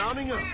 Mounting up.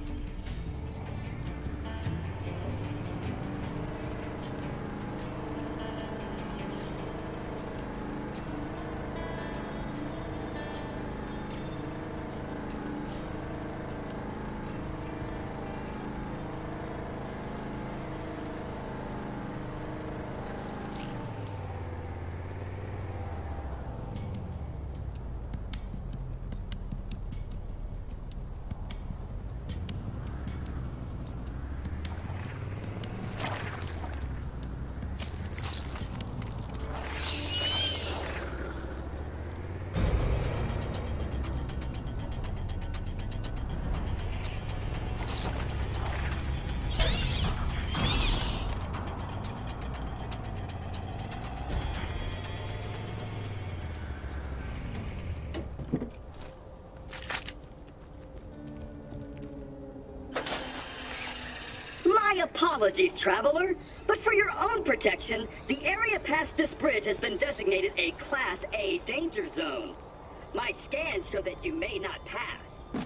Apologies, traveler, but for your own protection, the area past this bridge has been designated a Class A danger zone. My scans show that you may not pass.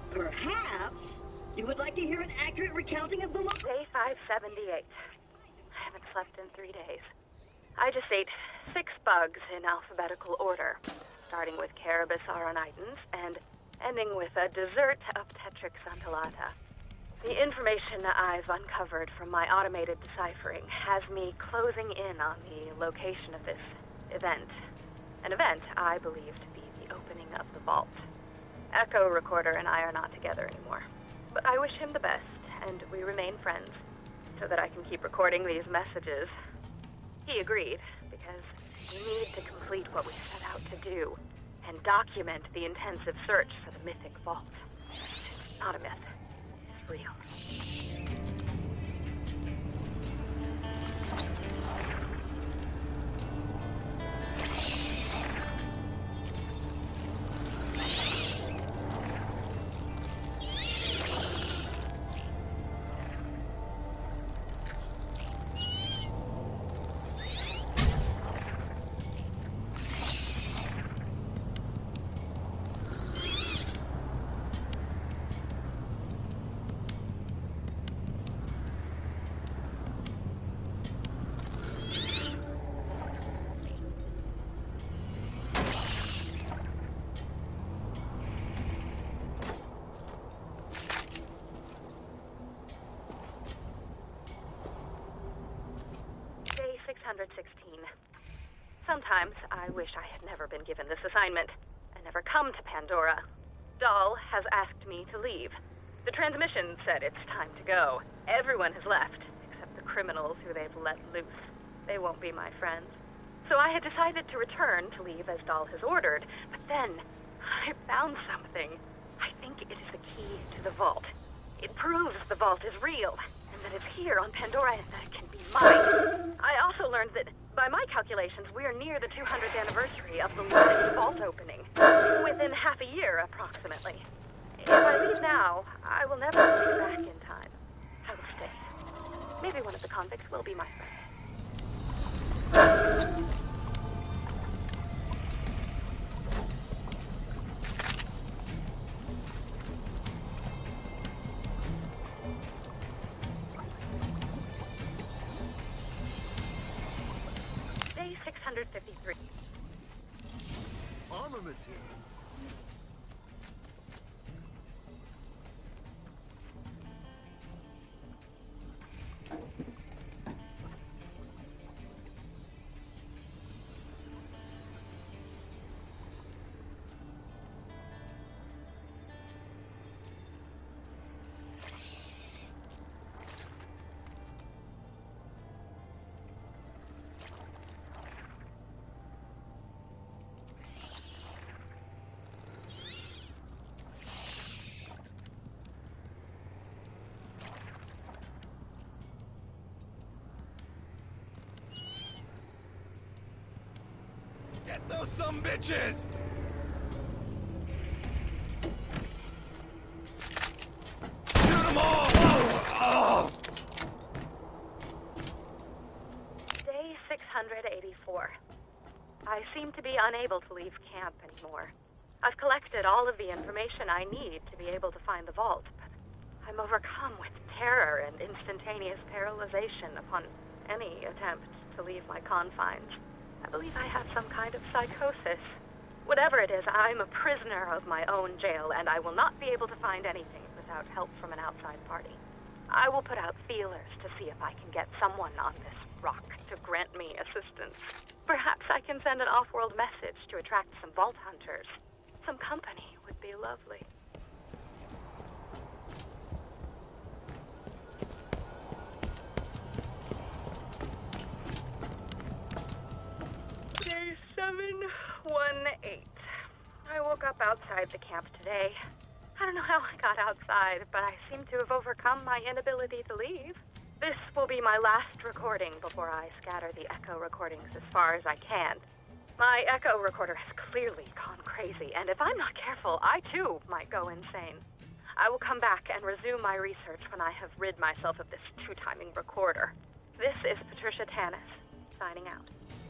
Perhaps you would like to hear an accurate recounting of the Day 578. I haven't slept in 3 days. I just ate 6 bugs in alphabetical order, starting with Carabus auronitans and ending with a dessert of Tetrix untellata. The information I've uncovered from my automated deciphering has me closing in on the location of this event. An event I believe to be the opening of the vault. Echo Recorder and I are not together anymore. But I wish him the best, and we remain friends, so that I can keep recording these messages. He agreed, because we need to complete what we set out to do, and document the intensive search for the mythic vault. It's not a myth. Real. Day 616. Sometimes I wish I had never been given this assignment and never come to Pandora. Dahl has asked me to leave. The transmission said it's time to go. Everyone has left, except the criminals who they've let loose. They won't be my friends. So I had decided to return to leave as Dahl has ordered, but then I found something. I think it is the key to the vault. It proves the vault is real, and that it's here on Pandora and that it can be mine. I also learned that, by my calculations, we're near the 200th anniversary of the last vault opening. Within half a year, approximately. If I leave now, I will never be back in time. I will stay. Maybe one of the convicts will be my friend. Day 653. Armament. Get those sumbitches! Shoot them all! Oh! Day 684. I seem to be unable to leave camp anymore. I've collected all of the information I need to be able to find the vault, but I'm overcome with terror and instantaneous paralyzation upon any attempt to leave my confines. I believe I have some kind of psychosis. Whatever it is, I'm a prisoner of my own jail, and I will not be able to find anything without help from an outside party. I will put out feelers to see if I can get someone on this rock to grant me assistance. Perhaps I can send an off-world message to attract some vault hunters. Some company would be lovely. Day 718. I woke up outside the camp today. I don't know how I got outside, but I seem to have overcome my inability to leave. This will be my last recording before I scatter the echo recordings as far as I can. My echo recorder has clearly gone crazy, and if I'm not careful, I too might go insane. I will come back and resume my research when I have rid myself of this two-timing recorder. This is Patricia Tanis, signing out.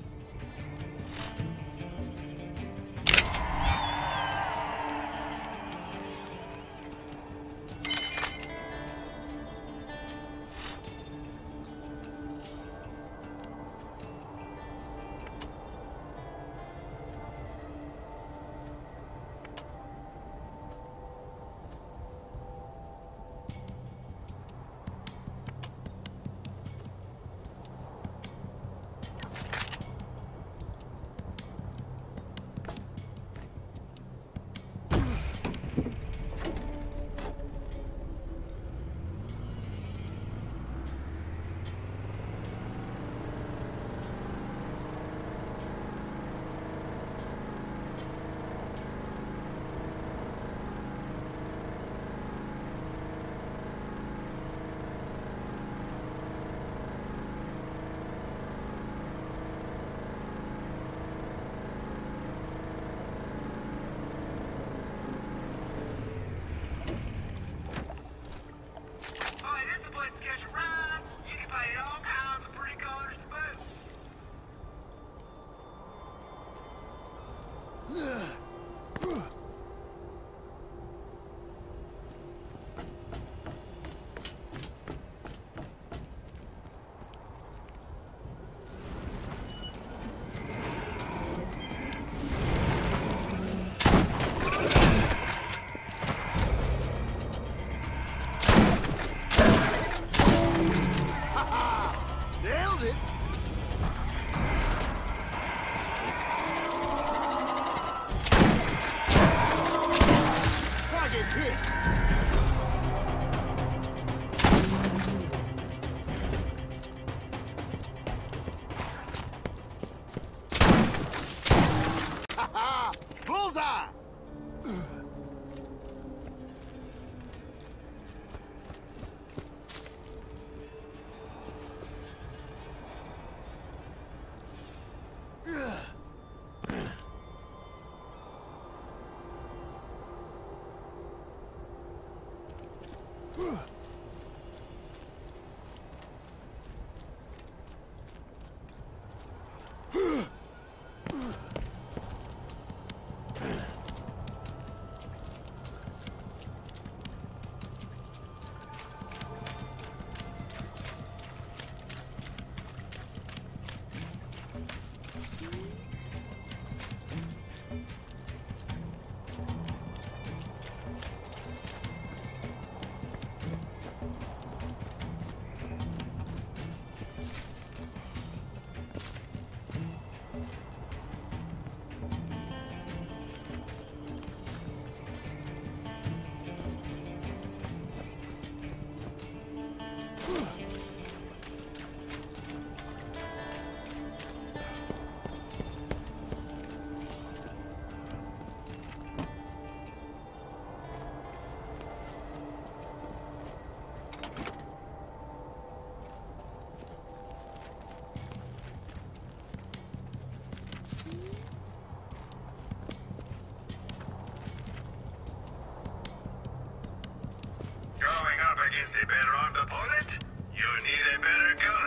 Is a better armed opponent? You need a better gun.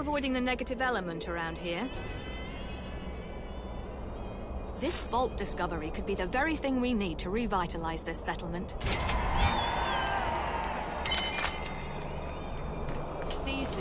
avoiding the negative element around here? This vault discovery could be the very thing we need to revitalize this settlement. See you soon.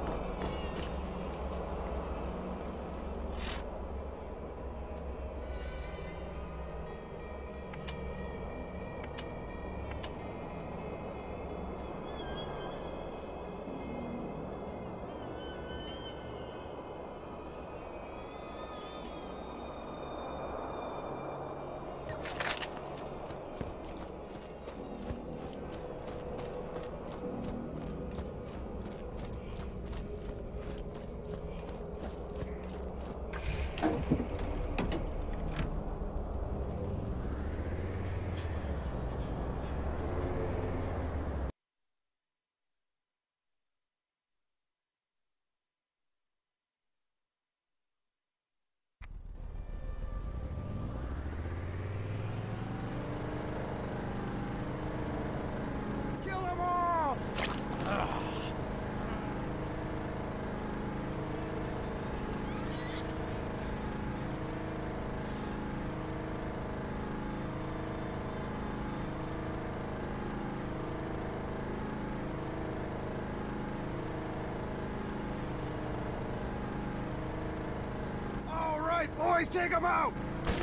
Boys, take them out!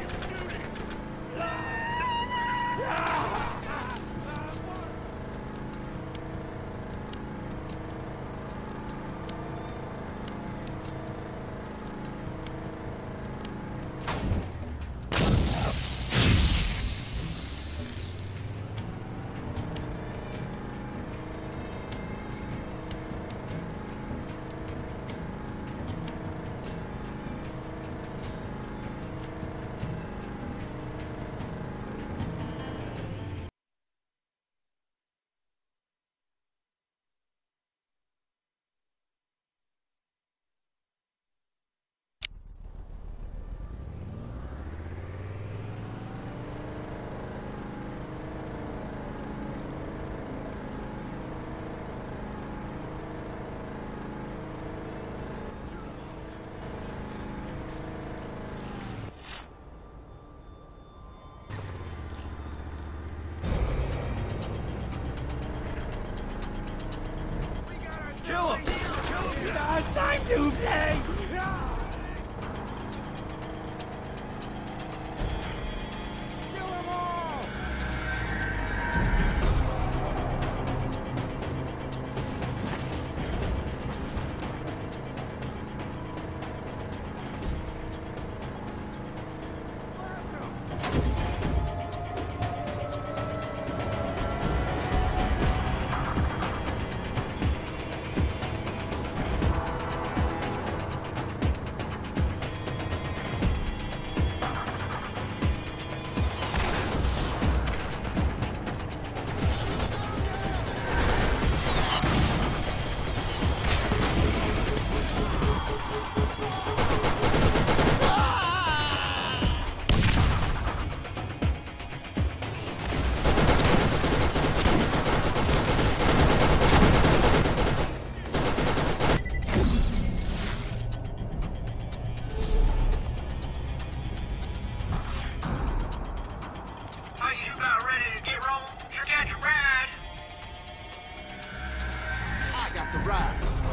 Kill him! Kill him! Time to play! Kill them all! Blast him! Are you about ready to get rolling? Sure got your ride. I got the ride.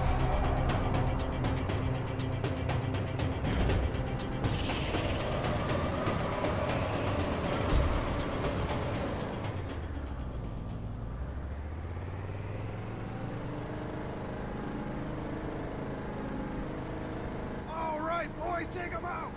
All right, boys, take them out!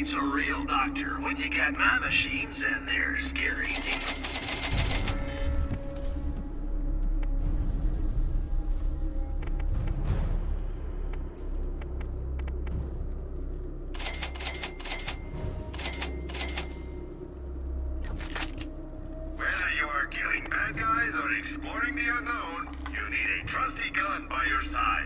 needs a real doctor when you got my machines and they're scary demons. Whether you are killing bad guys or exploring the unknown, you need a trusty gun by your side.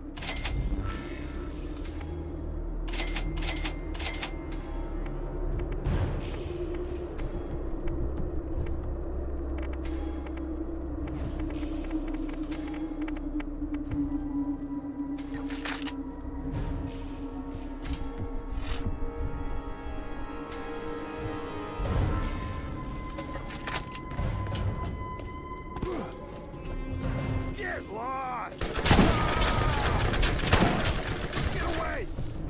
Get lost! Get away!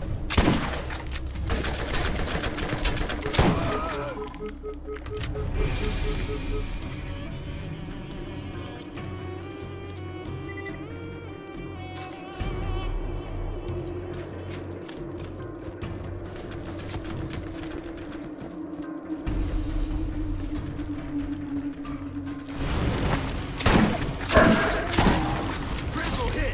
Critical hit!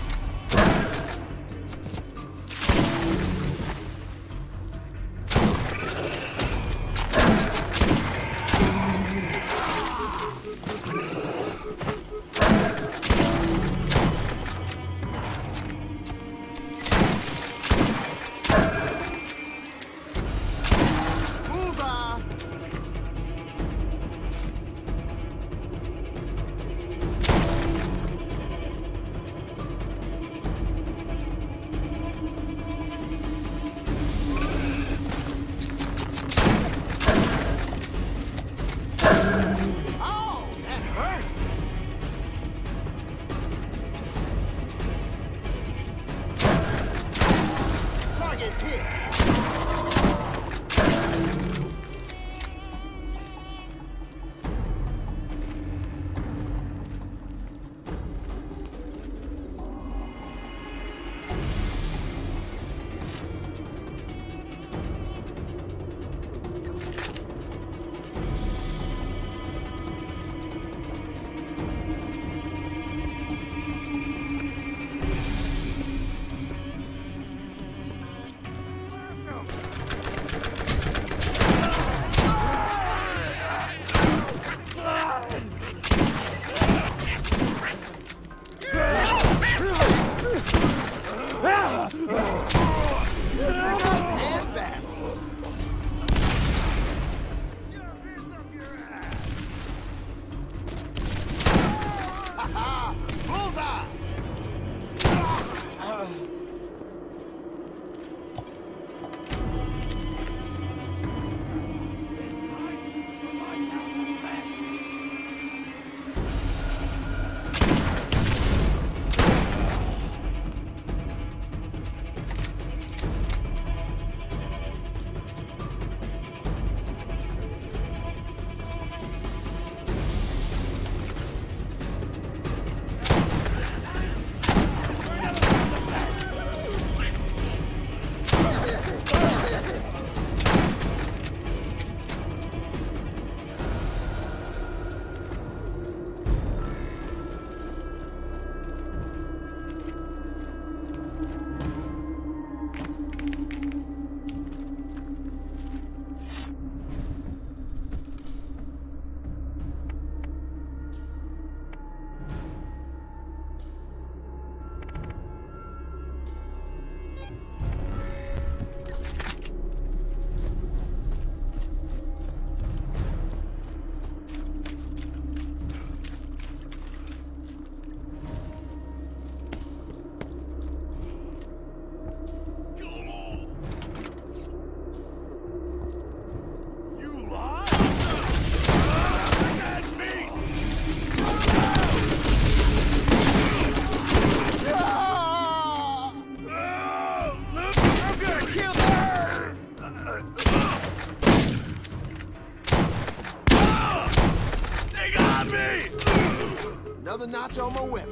Bullseye! Oh, that hurt! Target hit! And back. Shove this up your ass. Ha-ha! Bullseye! You lost? Look at me! I'm gonna kill her! They got me! Another notch on my whip.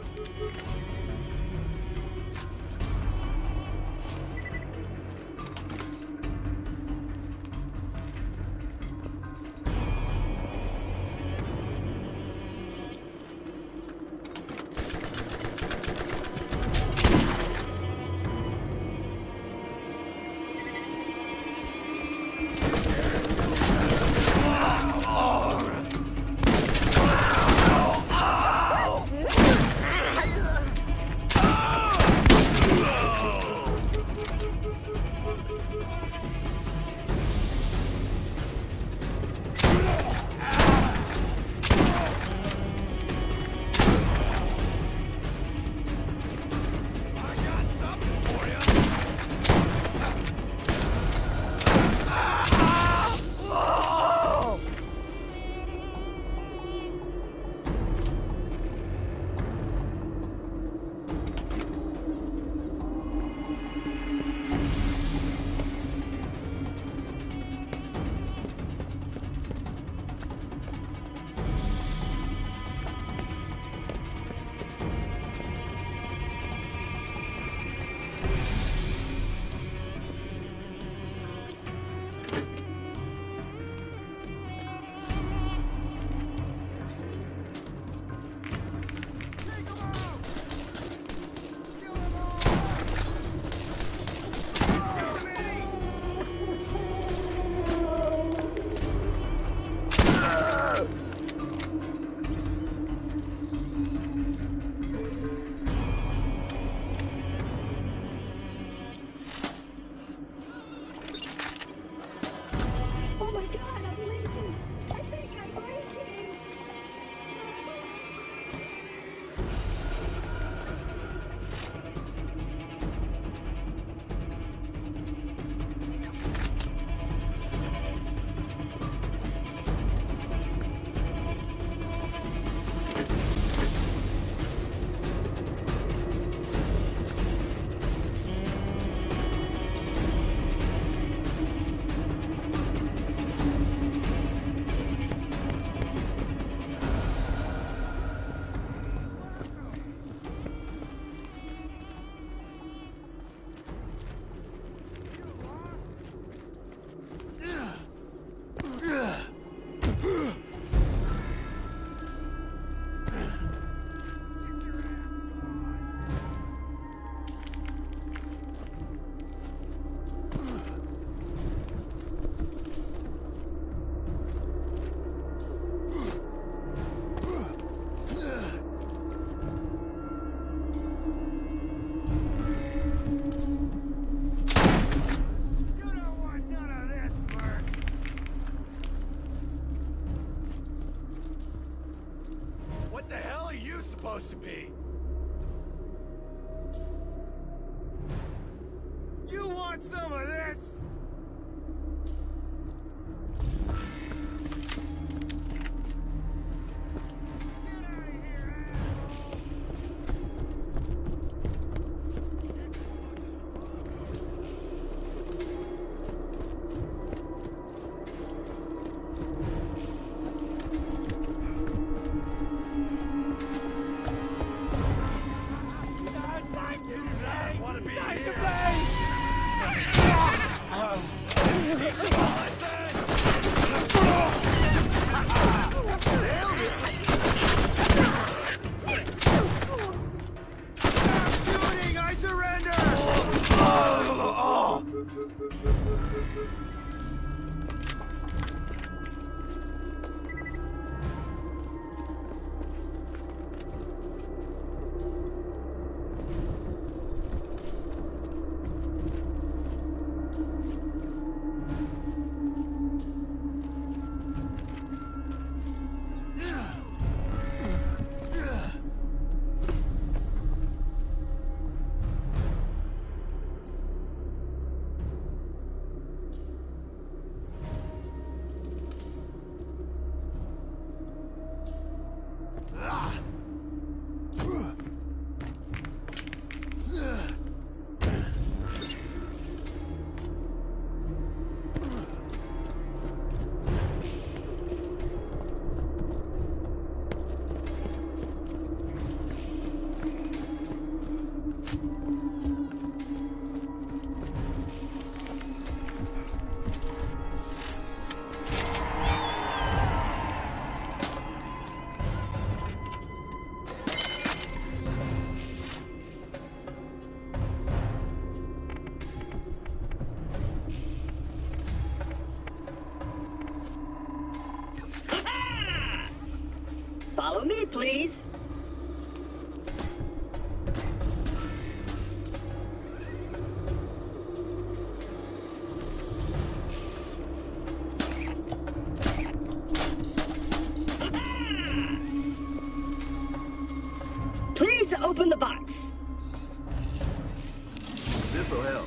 to be. You want some of this? Follow me, please. Please open the box. This'll help.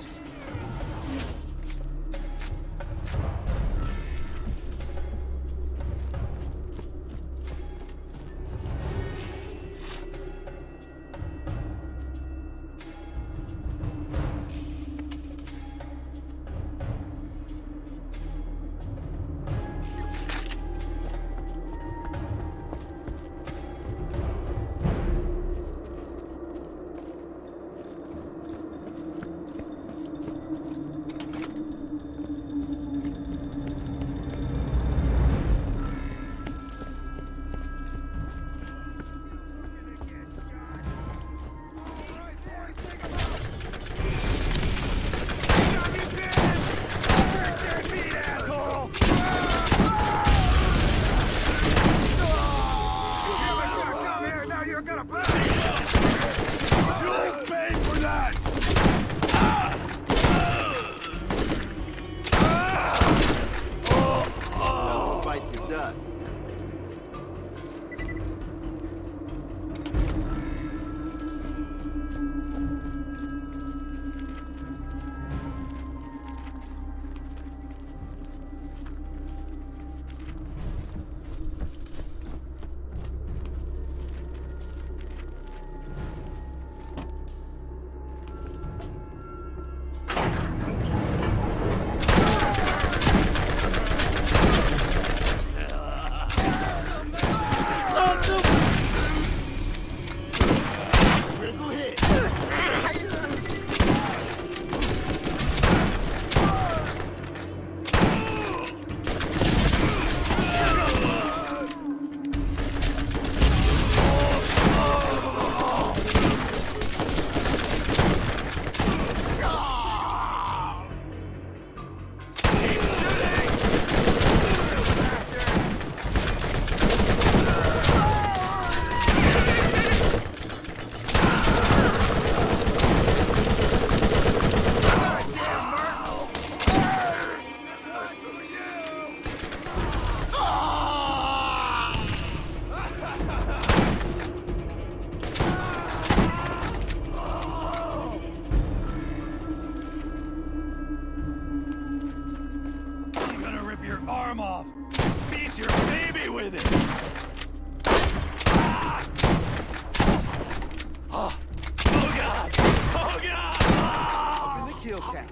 okay.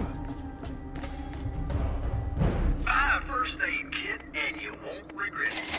First aid kit, and you won't regret it.